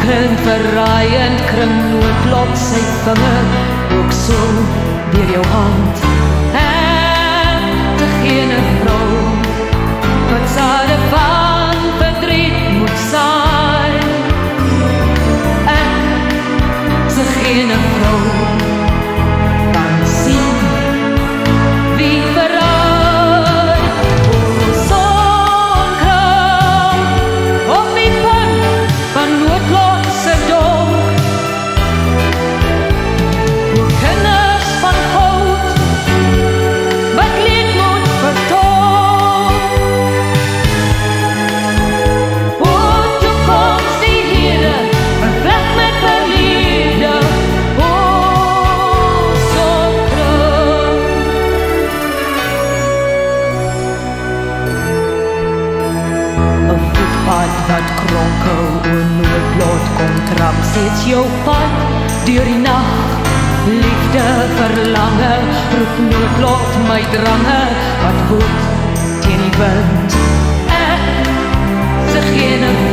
klink verraaiend, kring noodlot sy vinger, ook so deur jou hand. En diegene vrou, wat sade van verdriet moet saai. Ek, diegene vrou, kan sien wie verraai. O sonkraan, op die punt van noodlot se donk. O kinders van goud, wat leed moet vertoon. O toekoms die Here, vervlek met verlede. O sonkraan. 'n voetpad wat kronkel, o noodlot kom trap, steeds jou pad deur die nag. Liefde verlange, roep noodlot my drange, wat woed teen die wind. Ek, diegene